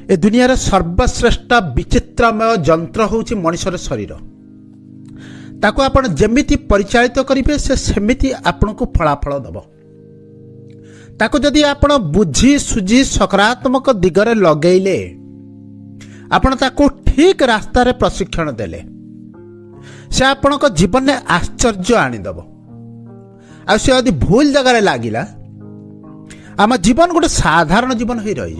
ए दुनिया सर्वश्रेष्ठ विचित्रमय जंत्र होउछि मनुष्यर शरीर। ताको आपण जेमिति परिचालित करिवे से सेमिति आपनको फलाफल दब। ताको जदि आपण बुझी सुझी सकारात्मक दिगरे लगेइले आपण ताको ठीक रास्ता रे प्रशिक्षण देले से आपनको जीवन में आश्चर्य आनीदब। आ से यदि भूल जगह लागिला आम जीवन गोटे साधारण जीवन हो रही।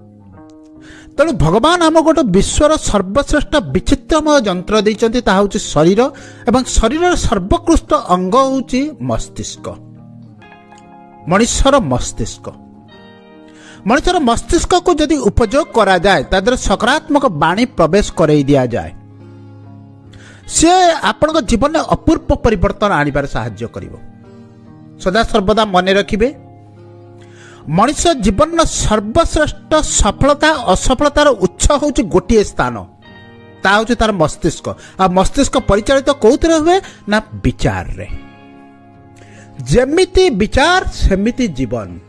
तेणु भगवान आम गोटे विश्वर सर्वश्रेष्ठ विचित्रमय जंत्र देइचंती, ताहा होछि शरीर एवं शरीर सर्वोत्कृष्ट अंग होछि मस्तिष्क। मनुष्यर मस्तिष्क मनुष्यर मस्तिष्क को यदि उपयोग करा जाए तादर सकारात्मक वाणी प्रवेश करई दिया जाए से आपन जीवन में अपूर्व परिवर्तन आनिबार साहाय्य करिवो। सदा सर्वदा मन रखिबे मनुष्य जीवन सर्वश्रेष्ठ सफलता असफलतार उत्स होछि गोटिए स्थान, ता होछि तार मस्तिष्क। आ मस्तिष्क परिचालित कोउतरे हुए ना विचार रे। जेमिति विचार सेमिति जीवन।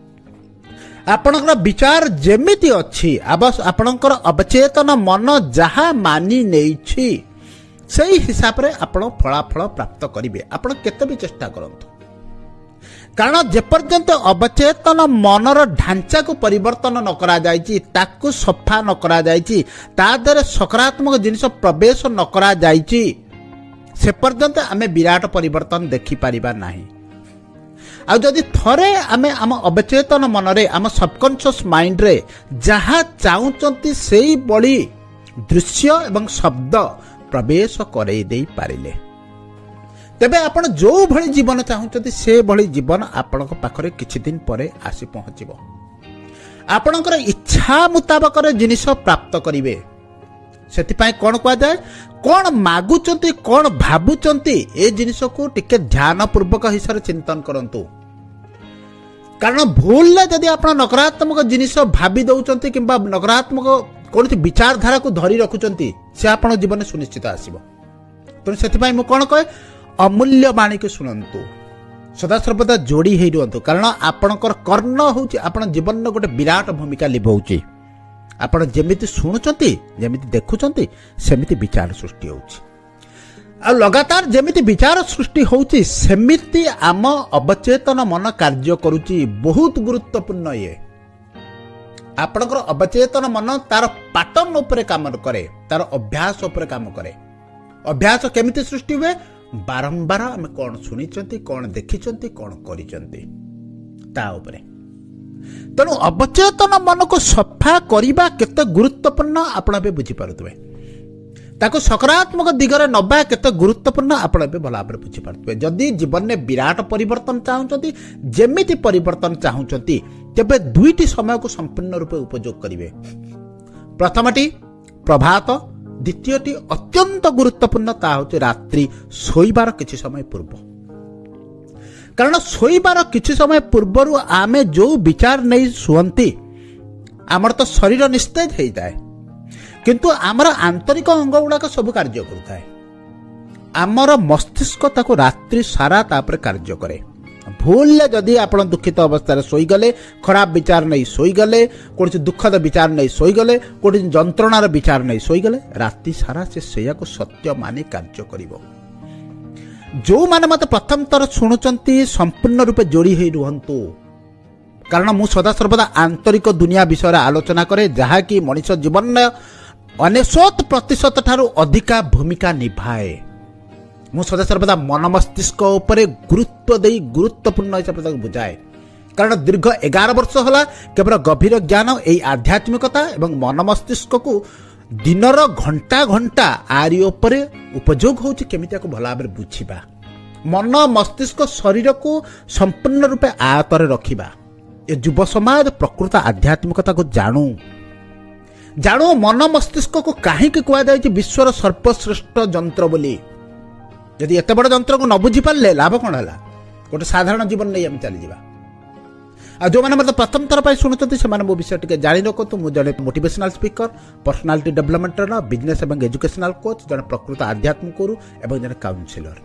आपणकर विचार जेमिति अछि आपणकर अवचेतन मन जहा मानि नेइछि सही हिसाब रे आपण फलाफल प्राप्त करिवे। आपण केते भी चेष्टा करंतु, कारण जेपर्यंत अवचेतन मनर ढांचा को परिवर्तन न करा जायछि, ताकू सफा न करा जायछि, ता द्वारा सकारात्मक जिनिस प्रवेश न करा जायछि, से पर्यंत आमे विराट परिवर्तन देखि परिबा नाही। आ जदि थरे आमे आम अवचेतन मनरे आम सबकॉन्शियस माइंड रे जहा चाहुचंती सेही बड़ी दृश्य एवं शब्द प्रवेश करई देई पारिले तेबे आपण जो भली जीवन चाहुचंती से भली जीवन आपणक पाखरे किछि दिन परे आसी पहुंचिबो। आपणकर इच्छा मुताबक जिनिस प्राप्त करिवे। सेतिपाई कोन कुआ जाय, कोन मागुचंती कोन भाबुचंती ए जिनिस को टिके ध्यान पूर्वक हिसाब चिंतन करंतु। कारण भूल जदि आप नकारात्मक जिनिस भाबी दउचंती किंबा नकारात्मक कौन विचारधारा को धरी रखुचंती से आप जीवन में सुनिश्चित आसीबो। तेणु सेतिपाई मु कोन कहे अमूल्य वाणी को शुणु, सदा सर्वदा जोड़ी हो रुहतु। कारण आपणकर कर्ण होउछि आपण जीवन में गोटे विराट भूमिका लिभाउछि। आपण जेमिति शुणुचंती जेमिति देखुचंती सेमिति विचार सृष्टि होउछि। आ लगातार जेमिति विचार सृष्टि होउछि सेमिति आम अवचेतन मन कार्य करूछि। बहुत गुरुत्वपूर्ण ये आपणकर अवचेतन मन तार पैटर्न उपरे काम करे, तार अभ्यास उपरे काम करे। अभ्यास केमिति सृष्टि हुए, बारंबार आम कौन शुणिचंती कौन देखिचंती कौन करिचंती ता उपरे। तेणु अवचेतन मन को सफा करिबा केते गुरुत्वपूर्ण आपण बे बुझी पारुतबे। ताको सकारात्मक दिगरे नबा केते गुरुत्वपूर्ण आपण बे भला भाबरे बुझी पारुतबे। जदि जीवन में विराट परिवर्तन चाहुचंती, जेमिति परिवर्तन चाहुचंती, तेबे दुईटी समय को संपूर्ण रूपे उपयोग करिवे। प्रथमटी प्रभात, द्वितीयटी अत्यंत गुरुत्वपूर्ण ता होछि रात्रि सोइबार किछि समय पूर्व। कारण सोइबार किछि समय पूर्वरु आमे जो विचार नहीं सुअंती आमर तो शरीर निस्तेज हो जाए, किंतु आमर आंतरिक अंग गुड़ाक सब कार्य करुए। आमर मस्तिष्क ताको रात्रि सारा तापर कार्य करे। भूल जदि आप दुखित अवस्था शोगले, खराब विचार नहीं शोगले, कौन दुखद विचार नहीं शोगले, कौन जंत्रणार विचार नहीं शोगले, राति सारा से को सत्य मानि कार्य करिवो। जो माने मत प्रथम तर शुणुचंती संपूर्ण रूपे जोड़ी हो रुहंतु। कारण मु सदा सर्वदा आंतरिक दुनिया विषय आलोचना करे, जहा कि मनुष्य जीवन में 99% ठारू अधिका भूमिका निभाए। मु सदा सर्वदा मन मस्तिष्क उपरे गुरुत्व देई गुरुत्वपूर्ण हिसाब से बुझाए। कारण दीर्घ 11 वर्ष होला केवल गभीर ज्ञान एई आध्यात्मिकता एवं मन मस्तिष्क को दिनर घंटा घंटा आरी उपरे उपयोग होछि केमिति को भला भाबरे बुझिबा। मन मस्तिष्क शरीर को संपूर्ण रूपे आयत्तर रखिबा। ए युव समाज प्रकृत आध्यात्मिकता को जानू जानू मन मस्तिष्क को काहे के कुआ जाय विश्वर सर्वश्रेष्ठ जंत्र बोली। यदि एत बड़ जंत्र को न बुझी पारे लाभ कौन है, गोटे साधारण जीवन नहीं आम चली जावा। आ जो मैंने मतलब प्रथम थर पर शुणुचंती से मो विषय टिके जानि रखतु। मु जड़े motivational speaker, personality development business एवं एजुकेशनल कोच, जड़े प्रकृत आध्यात्मिक गुरु एवं जड़े काउंसिलर।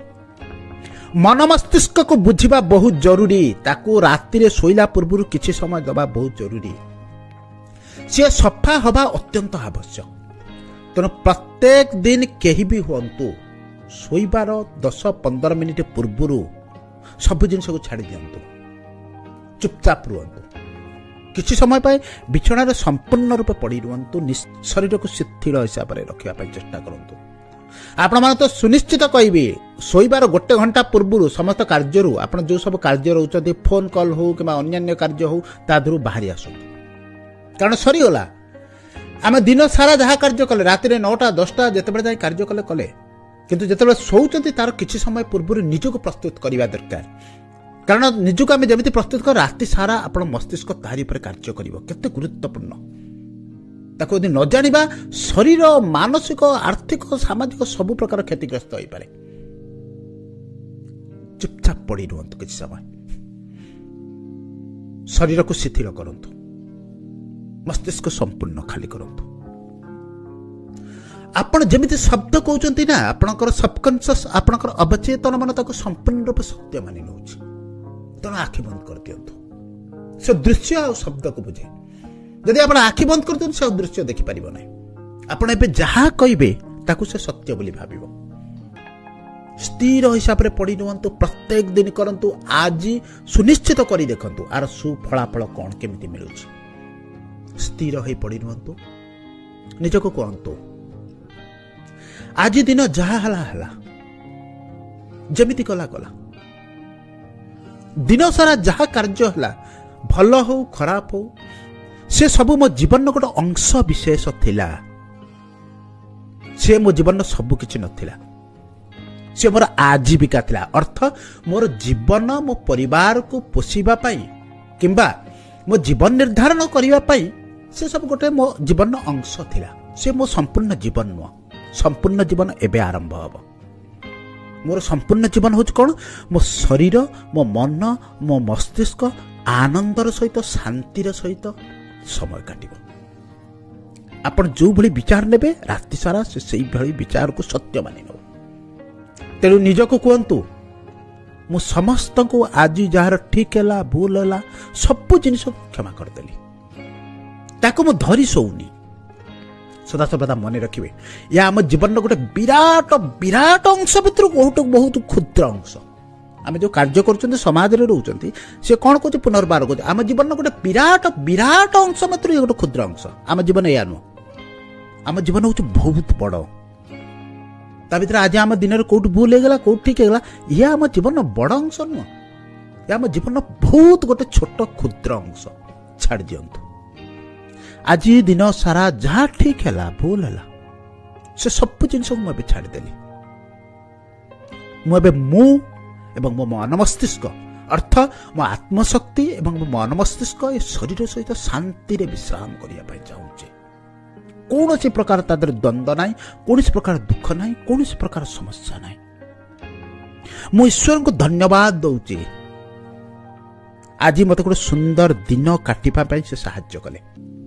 मन मस्तिष्क को बुझिबा बहुत जरूरी। ताकू राति रे सोइला पूर्व किछि समय दबा बहुत जरूरी। सी सफा हवा अत्यंत आवश्यक। तेणु प्रत्येक दिन केही भी हुंतु शोइबार 10-15 मिनिट पूर्व सब जिन को छाड़ दिंतु, चुपचाप रुहतु, किसी समय पाए बिछणार संपूर्ण रूप पड़ी रुहतु, शरीर को शिथिल हिसाब से रखा चेष्टा करूँ। आपण मैंने तो सुनिश्चित कहि शोइबार 1 घंटा पूर्व समस्त कार्य आप जो सब कार्य रोचे फोन कॉल हो कि अन्य कार्य हो तादू बाहरी आसु, कारण सरीगला। आम दिन सारा जहाँ कार्य कले रात 9टा-10टा जिते जाए कार्य कले कले किंतु जिते शोचती तार किसी समय पूर्व निजक प्रस्तुत करने दरकार, कारण निजक आम जमी प्रस्तुत कर राति सारा आप मस्तिष्क तारी पर कार्य कर केते गुरुत्वपूर्ण ताको यदि न जानिबा शरीर मानसिक आर्थिक सामाजिक सब प्रकार क्षतिग्रस्त हो पारे। चुपचाप पड़ी रुहतु, किसी समय शरीर को शिथिल करंतु, मस्तिष्क संपूर्ण खाली करंतु। आपण जमिति शब्द कहउचंती ना आपनकर सबकॉन्शियस आपनकर अवचेतन मन ताको संपूर्ण रूप सत्य मानि नउछि, तेणु आखि बंद कर दियंतु, से दृश्य आ शब्द को बुझे। यदि आप आखि बंद कर दियंतु से दृश्य देखि परिबो नै, आपण एबे जहा कहिबे ताको से सत्य बोली भाबिबो। स्थिर हिसाब रे पड़ी रुहंतु, प्रत्येक दिन करंतु, आज सुनिश्चित करी देखंतु आर सुफलाफल कोन केमिति मिलुछि। स्थिर होई पड़ी रुहंतु, निजको कहंतु आज दिन जहा हला जमिति कला दिन सारा जहा कार्य हला भल हो खराब हो से सब मो जीवन गोटे अंश विशेष थिला, से मो जीवन सब किछि नथिला, से मोर आजीविका थिला। अर्थ मोर जीवन मो परिवार को पोषिबा पई किंबा मो जीवन निर्धारण करिबा पई से सब गोटे मो जीवन अंश थिला, से मो संपूर्ण जीवन नुह। संपूर्ण जीवन एबे आरंभ हब। मोर संपूर्ण जीवन हूँ कौन, मो शरीर मो मन मो मस्तिष्क आनंदर सहित शांतिर सहित समय काटिब। आपण जो भली विचार नेबे राति सारा से सही भली विचार को सत्य मानि नब। तेणु निजको कहतु मु समस्त को आज जार ठीक है भूल है सब जिनिस क्षमा करदेली, ताको मु धरी सोनी। सदा सर्वदा मन रखिए या आम जीवन गोटे विराट विराट अंश भितर बहुत क्षुद्र अंश। आम जो कार्य कर समाज में रोचे सी कौन कहे पुनर्बार कहे आम जीवन गोटे विराट विराट अंश मात्र गोटे क्षुद्र अंश। आम जीवन या नुह, आम जीवन हूँ बहुत बड़। ता भर आज आम दिन कौट भूल होगा कौट ठीक होगा ये आम जीवन बड़ अंश नुह, ये आम जीवन बहुत गोटे छोट क्षुद्र अंश। छाड़ दियंतु आज दिन सारा जहाँ ठीक है भूल है से सब जिन मुझे छाड़देली। मुझे मु एवं मो मन मस्तिष्क अर्थ मो आत्मशक्ति एवं मो मन मस्तिष्क ये शरीर सहित शांति रे विश्राम करने चाहूँगी। कौन सी प्रकार तादर द्वंद्व ना, कौन प्रकार दुख ना, कौन प्रकार समस्या ना। मु ईश्वर को धन्यवाद दौची आज मत गोटे सुंदर दिन काटिबा से साहाय्य कले।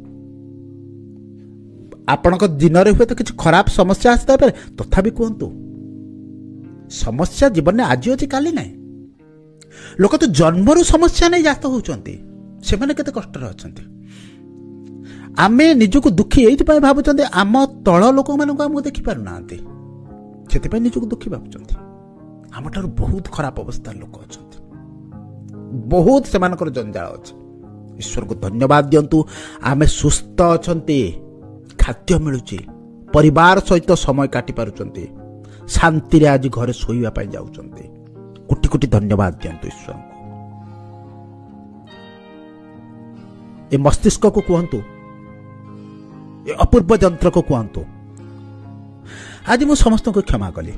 आपणक दिन में हुए तो किसी खराब समस्या आसता पारे तथापि कहतु समस्या जीवन में आज अच्छी काली ना। लोक तो जन्मरू समस्या नहीं जात होती से केते कष्ट अच्छा। आमे निजको दुखी ये भावुं आम तल लोक मान देखी पारना से निजको दुखी भावुं। आम ठार बहुत खराब अवस्था लोक अच्छा, बहुत से जंजाल अच्छे। ईश्वर को धन्यवाद दिंतु आमे सुस्थ अच्छा, खाद्य मिलुची, परिवार सहित समय काटि पारुचंती, शांति रे आज घरे सोइबा पई जाउचंती। कोटि कोटि धन्यवाद दियंतु ईश्वर को। ए मस्तिष्क को कहंतु, ए अपूर्व यंत्र को कहंतु आज मु समस्त को क्षमा कली,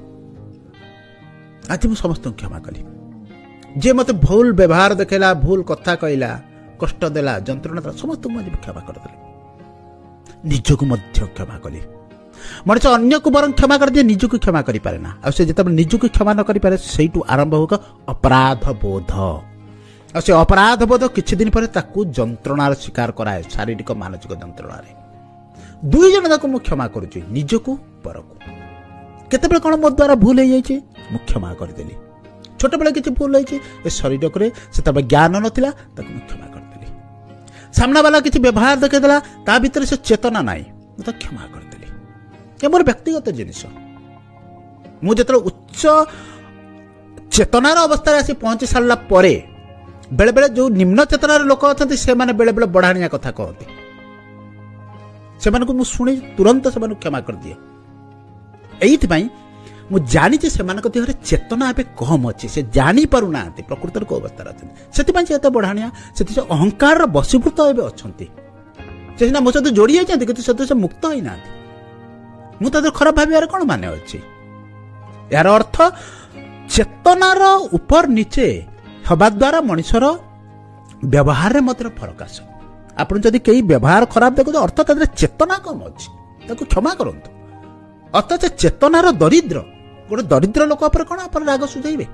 आज मु समस्त को क्षमा कली। जे मते भूल व्यवहार देखेला, भूल कथा कहला, कष्ट देला, जंत्रणा देला, समस्त को आज क्षमा करदेली। निजको मध्य क्षमा कली। मनुष्य अन्य को बरं क्षमा कर दिए, निजको क्षमा करि पारे ना। आ से जतबे निजको क्षमा न करि पारे सेइटु आरंभ होगा अपराध बोध। आ से अपराध बोध किछि दिन पर ताकू जंत्रणार शिकार कराए, शारीरिक मानसिक जंत्रणारे। दुई जन ताकू मु क्षमा करूची, निजको परको। केतेबेले कोन मो द्वारा भूल हो जाइछि मु क्षमा कर देली। छोट बेले किछि भूल होइछि ए शरीर करे से तबे ज्ञान नथिला ताकू मु क्षमा कर देली। सामना वाला किसी व्यवहार देखदेला ता भीतर से चेतना नाई तो क्षमा करदेली ये मोर व्यक्तिगत जिनिस मुझे उच्च चेतनार अवस्था आसी पहुंची सारा बेले बेले जो निम्न चेतनार लोक अच्छा से बेले बेले बढ़ाणिया कथा कहते से शुणी तुरंत से क्षमा कर दिए यही मु जानी से देहर चेतना ए कम अच्छी से जानी पारु ना प्रकृतर को अवस्था अच्छे से बढ़ाणिया से अहंकार बसीभूत ए अच्छा से मो सहित जोड़ी जाती कि से मुक्त ही ना मुझे खराब भाव कौन मान अच्छी यार अर्थ चेतनार ऊपर नीचे हवा द्वारा मनुष्यर व्यवहार में फरक आस आप कई व्यवहार खराब देखो अर्थ तादर चेतना कम अच्छी क्षमा करूँ अर्थ से चेतनार दरिद्र गोटे दरिद्र लोक कौन आप राग सुझेबे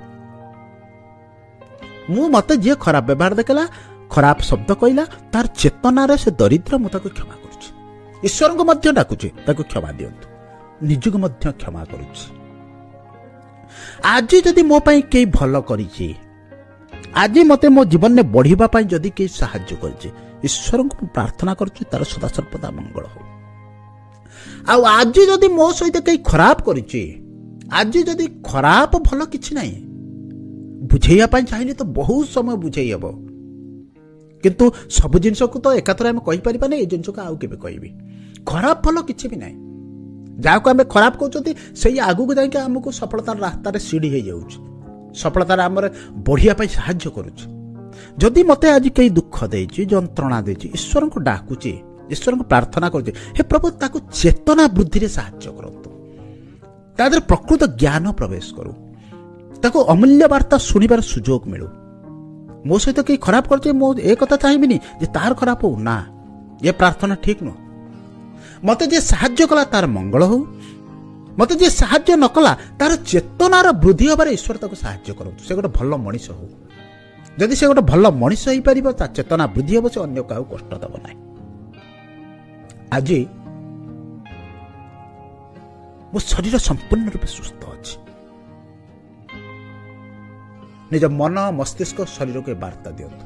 मत जी खराब व्यवहार देखला खराब शब्द कहला तार चेतनार से दरिद्र मुझे क्षमा करुच्ची ईश्वर को डाकुची क्षमा दिंतु निजक क्षमा करुच्ची आज जदि मो पाई कई भल करिछि आज मते मो जीवन में बढ़िबा पाई जदि कई सहाय्य करिछि ईश्वर को प्रार्थना करुछि तार सदा सर्वदा मंगल हो आ आज जदि मो सहित कई खराब करिछि आज जदि खराब भल किछि नाही बुझेया पाई चाहिए तो बहुत समय बुझेई हबो किंतु सब जिंस को तो एकाथर आम कहि परिबा नै ए जिंस को आउ केबे कहबी खराब भल किछि भी नाही जहाँ को आम खराब कहते से आगू को जाकि आमको सफलतार रास्तार सीढ़ी हो जाऊँ सफलतार आम बढ़िया साहाय्य करुच्ची जदि मत आज कई दुख देती जंत्रणा देती ईश्वर को डाकुची ईश्वर को प्रार्थना करुच्ची हे प्रभु ताको चेतना वृद्धि साहाय्य करतु तादर प्रकृत ज्ञान प्रवेश करू ताको अमूल्य वार्ता शुणिबार सुजोग मिलू मो सहित कई खराब कर कथा चाहिए जे तार खराब हो ना ये प्रार्थना ठीक नुह मत जे साहाय्य कला तार मंगल हो मत जे साहाय्य न कला तार चेतनार वृद्धि हबार ईश्वर ताको साहाय्य करतु से गोटे भल मनीष हो जदि से गोटे भल मनीष हो पार ता चेतना वृद्धि हम से अन्य क्या कष्ट दब ना आज मो शरीर संपूर्ण रूप सुस्थ अच्छी निज मन मस्तिष्क शरीर को वार्ता दिंतु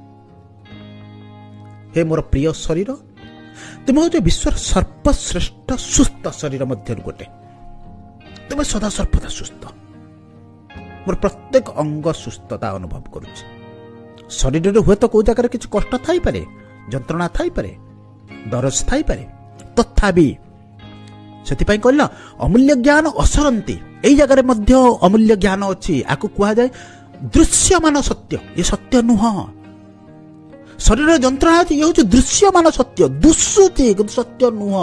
हे मोर प्रिय शरीर तुम हूँ विश्वर सर्वश्रेष्ठ सुस्थ शरीर मध्य गोटे तुम सदा सर्वदा सुस्थ मोर प्रत्येक अंग सुस्थता अनुभव करुच्ची शरीर हुए तो कौ जगह किसी कष्ट थाई पारे जंत्रणा थाई पारे दरज थाई पारे तथापि से कहला अमूल्य ज्ञान असरती यही जगह मध्य अमूल्य ज्ञान अच्छी आपको कह जाए दृश्यमान सत्य ये सत्य नुह शरीर जंत्रणा अच्छी ये हूँ दृश्यमान सत्य दुशुची कि सत्य नुह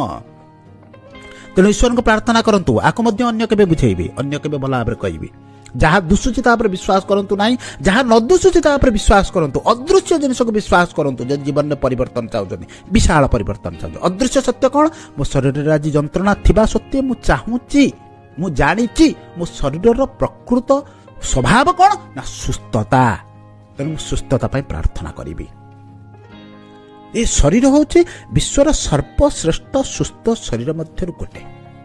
तेणु ईश्वर को प्रार्थना करंतु आको मध्य अन्य केबे बुझेबी अन्य केबे भला भाबरे कहबी जहाँ दुशुची ता पर विश्वास करंतु नाही जहाँ न दुशुची ता पर विश्वास करंतु अदृश्य जिनिस को विश्वास करंतु जे जीवन में परिवर्तन चाहउछनी विशाल परिवर्तन चाहउ अदृश्य सत्य कोन मो शरीर रे आज जंत्रणा थिबा सत्य मु चाहूची मु जानिची मो शरीर प्रकृत स्वभाव कोन ना सुस्थता तेणु सुस्थता पई प्रार्थना करिबी ये शरीर हूँ विश्वर सर्वश्रेष्ठ सुस्थ शरीर मध्य गोटे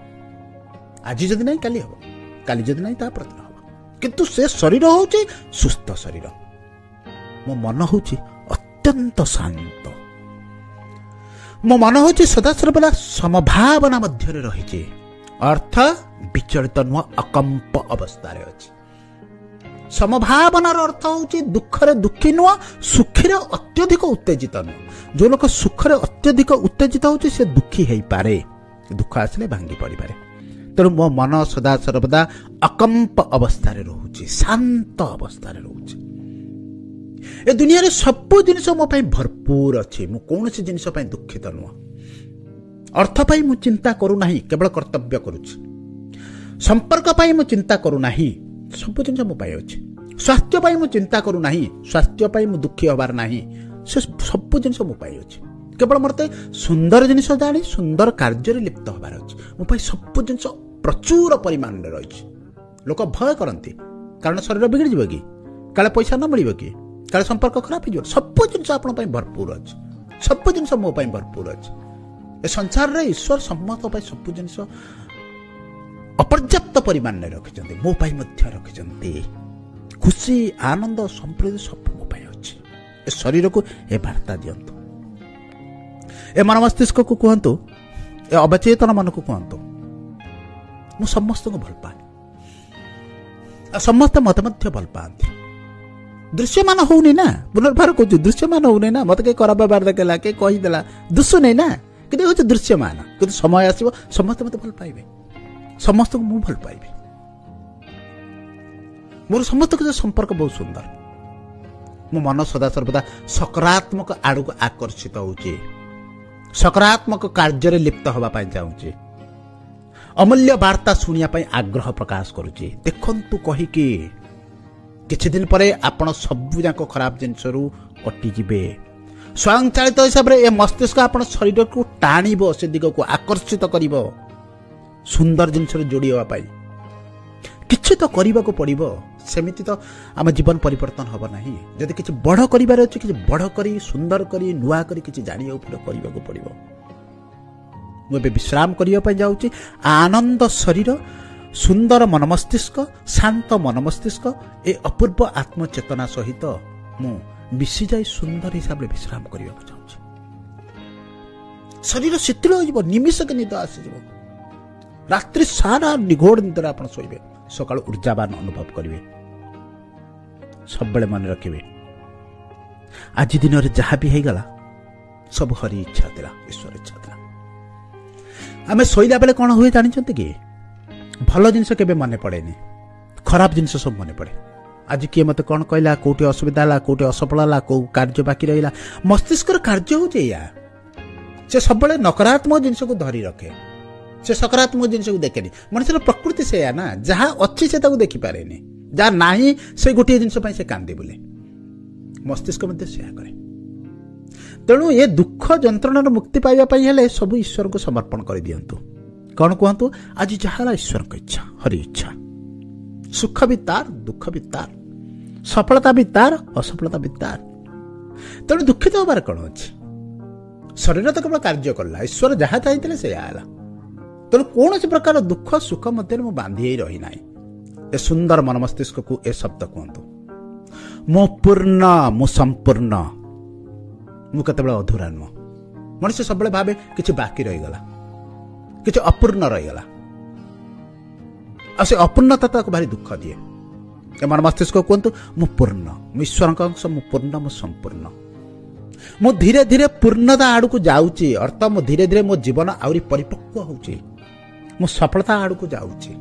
आज जदि नहीं काली हम काली जदि नहीं प्रतिदिन हम किंतु से शरीर हूँ सुस्थ शरीर मो मन हूँ अत्यंत शांत मो मन हूँ सदा सर्वदा समभावना मध्य रही अर्थ विचलित नुह अकंप अवस्था अच्छी समभावनार अर्थ हूँ दुखरे दुखी नुह सुखी अत्यधिक उत्तेजित नुह जो लोक सुखरे अत्यधिक उत्तेजित होची से दुखी हो पारे दुख आसले भांगी पड़ी पारे तेणु मो मन सदा सर्वदा अकंप अवस्था रोचे शांत अवस्था रोचे ए दुनिया रे सब जिनिस मो पई भरपूर अच्छे मु कौन सी जिनिस पई दुखित नुह अर्थ पई मु चिंता करू नाही केवल कर्तव्य करूची संपर्क पई मु चिंता करू नाही सब जिनिस मो पई अछि स्वास्थ्य पई मु चिंता करू नाही स्वास्थ्य पई मु दुखी होबार नाही से सब जिनिस मो पाई अछि केवल मते सुंदर जिनिस जानी सुंदर कार्य लिप्त होबार अछि मो पाई सब जिनिस प्रचुर परिमाण रे रही लोक भय करती कारण शरीर बिगड़ जीव कि काले पैसा न मिल कि काले संपर्क खराब हो सब जिनिस आपण पाई भरपूर अछि सब जिनिस मो पाई भरपूर अछि ए संसार रे ईश्वर सम्मत पाई सब जिनिस अपर्याप्त परिमाण रे रखिचंती मो पाई मध्य रखिचंती खुशी आनंद संप्रीति सब मो पाई अछि ए शरीर को ए वार्ता दियंतु ए मन मस्तिष्क को कहतु, ए अवचेतन मन को कहतु, मु समस्त को भल पाए, समस्त मत मध्य भल पाती। दृश्यमान होनी ना, पुनर्बार कहूँ दृश्यमान होनी ना, मत कहीं खराब व्यवहार देखला कहीं कहीदेला दुष्य नहीं ना, कि हूँ दृश्यमान, कि समय आसो समस्त मत भल पाइबे, समस्त को मु भल पाइबी। मोर समस्त संपर्क बहुत सुंदर, मो मन सदा सर्वदा सकारात्मक आड़ को आकर्षित होउची, सकारात्मक कार्य लिप्त होगा चाहूँगी, अमूल्य वार्ता शुणा आग्रह प्रकाश करुच्ची। देखंतु कहीकि किछि दिन परे आपण सबु जाक खराब जिनस कटिजे। स्वयंचालित हिसाब से मस्तिष्क आपण शरीर को टाणिब, से दिग को आकर्षित करिब, सुंदर जिनस जोड़ी होगा किछि तो करने को पड़ो। सेमिति तो आम जीवन परिवर्तन हम ना, जदि किछि बड़ करिबार अछि किछि बड़ करी सुंदर करी नुआ करी किछि जानिया करने को पड़ो। मुझे विश्राम करने जाऊँगी, आनंद शरीर, सुंदर मन मस्तिष्क, शांत मन मस्तिष्क, ए अपूर्व आत्मचेतना सहित मु मिसी जाई सुंदर हिसाब से विश्राम करने को चाहूँगी। शरीर शिथिल हो निमिषक निद आसीज, रात्रि सारा निघोड़ निद्रा आप शोबे, सकाल ऊर्जावान अनुभव करेंगे। सब बेले मन रखिए आज दिन में जहाँ भी होगला सब हरि इच्छा था, ईश्वर इच्छा था। आम शोला बेले कौन हुए जानते कि भल जिनस के मन पड़े, खराब जिनस सब मन पड़े। आज किए मत कौन कहला, कौटे असुविधा है, कौटे असफल है, कौ कार्य बाकी रहा, मस्तिष्क कार्य हो से सब नकारात्मक जिनस को धरी रखे, से सकारात्मक जिनस को देखे। मनुष्य प्रकृति से ना, जहाँ अच्छी से देखिपारे, जहाँ ना से गोटे जिनस से कांदी बोले, मस्तिष्क से करे। तेणु ये दुख जंत्रणा मुक्ति पाइबा सब ईश्वर को समर्पण कर दियंतु। कौन कहतु, आज जहाँ ईश्वर की इच्छा, हरि इच्छा, सुख भी तार, दुख भी तार, सफलता भी तार, असफलता भी तार। तेणु दुखित होबार कौन अच्छी, शरीर तो केवल कार्य कला, ईश्वर जहाँ चाहिए से आला। तेणु कौन प्रकार दुख सुख मध्य मु बांधी रही ना। ए सुंदर मन मस्तिष्क को ए शब्द कहतु, मु पूर्ण, मु संपूर्ण, मु केतबेले अधूरा नुह। मनुष्य सब भावे किछि बाकी रहीगला, किछि अपूर्ण रहीगला, आ से अपूर्णता ताको भारी दुख दिए। ए मन मस्तिष्क कहतु, मु पूर्ण, मु ईश्वर अंश, मु पूर्ण, मु संपूर्ण, मु धीरे धीरे पूर्णता आड़ को जाऊँगी। अर्थ मु धीरे धीरे मो जीवन आउरी परिपक्व होउची, मु सफलता आड़ को जाऊँगी।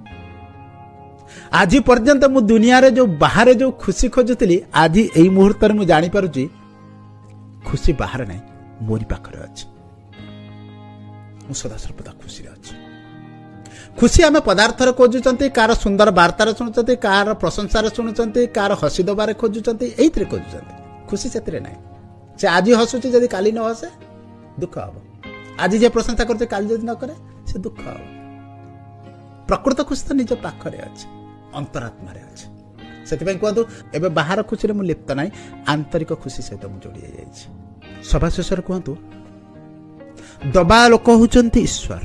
आज पर्यंत मु दुनिया रे जो बाहर जो खुशी खोजुली, आज यही मुहूर्त में जानी पारुची खुशी बाहर नहीं, मोरी पाखरे अच्छी। मु सदा सर्वदा खुशी अच्छी। खुशी आम पदार्थर खोजुंट, कार सुंदर वार्तार शुणुंट, कार प्रशंसार शुणुंट, कार हसी दबार खोजुंट, यही खोजुंट। खुशी से ना, से आज हसुची जदि काली न हसे दुख हम, आज जे प्रशंसा करते काली जदि न करे से दुख हम। प्रकृत खुशी तो निज पाखरे अच्छे, अंतरात्मा अच्छे। से कहतु एबे बाहर खुशी में लिप्त ना, आंतरिक खुशी सहित मुझे जोड़ी जाइए। सभा शेष कहतु, दबा लोक होउचंती ईश्वर,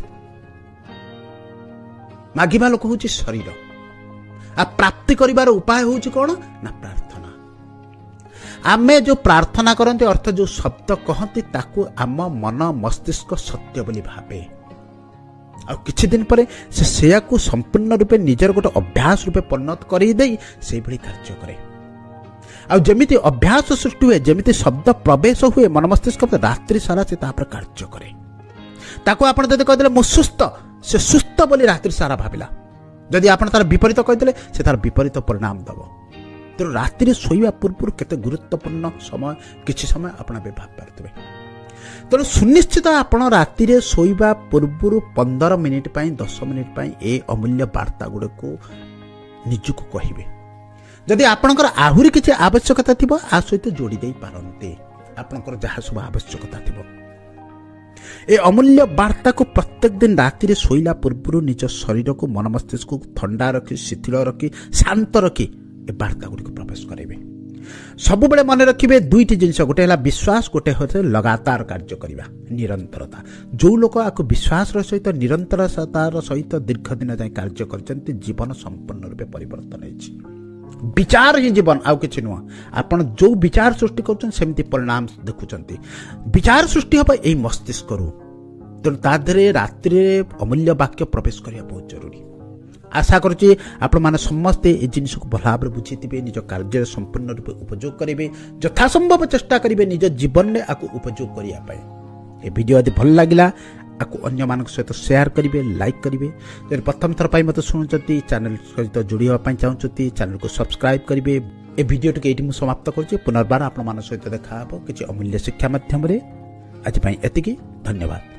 मागिबा लोक होउची शरीर, आ प्राप्ति करिवार उपाय होउची कौन ना प्रार्थना। आमे जो प्रार्थना करते अर्थ जो शब्द कहती ताकू आम मन मस्तिष्क सत्य बोली भावे, आ किछि दिन परे से को संपूर्ण रूपे निजर गोटे अभ्यास रूपे परिणत कर से भली कार्य करे। आ जमिति अभ्यास सृष्टि हुए, जमिति शब्द प्रवेश हुए मन मस्तिष्क रात्रि सारा से तापर कार्य करे। ताको आपण जदि कहदेले मु सुस्थ, से सुस्थ बोली रात्रि सारा भाविला। जदि आपण तार विपरीत कहदेले से तार विपरीत परिणाम दबो। तेणु रात्रि शोवा पूर्व केते गुरुत्वपूर्ण समय, किछि समय आपण भाव पारे। तेणु सुनिश्चित आपण राति शोवा पूर्व 15 मिनिट 10 मिनिट ए अमूल्य वार्ता गुड़ को निजक कहे। जदि आपणकर आहुरी किछि आवश्यकता थिबो आ सहित जोड़ी दे पारंते, आपणकर जहाँ सब आवश्यकता थिबो। ए अमूल्य वार्ता को प्रत्येक दिन राति शोला पूर्व निज शरीर को मन मस्तिष्क को ठंडा रखी, शिथिल रखी, शांत रखी ए वार्ता गुड़ी को प्रवेश करेंगे। सब बेले मन रखिए दुईटी जिनस, गोटे है विश्वास, गोटे होते लगातार कार्य करवा, निरंतरता। जो लोक आपको विश्वास सहित निरंतरतार सहित दीर्घ दिन जाए कार्य कर जीवन संपूर्ण रूपे परिवर्तन होती। विचार ही जीवन आउ कि नुह आपण जो विचार सृष्टि करमती परिणाम देखुं विचार सृष्टि हम यही मस्तिष्क तेणु तादे रात्रि अमूल्य वाक्य प्रवेश करने बहुत जरूरी। आशा करुच्ची आपण मैंने समस्ते ये जिन को भल भाव बुझी निज कार्य संपूर्ण रूप उपयोग करेंगे यथासंभव चेष्टा करेंगे निज जीवन में आपको उपयोग करने। ये वीडियो यदि भल लगा आपको अन्य मान सहित शेयर करेंगे लाइक करेंगे जब प्रथम थर पर मत शुणुंट चैनल सहित जोड़ी होगापी चाहते चैनल को सब्सक्राइब करेंगे। ए वीडियो टी ये समाप्त कर पुनर्बार आपण मान सहित देखा किसी अमूल्य शिक्षा माध्यम आज एतिकी धन्यवाद।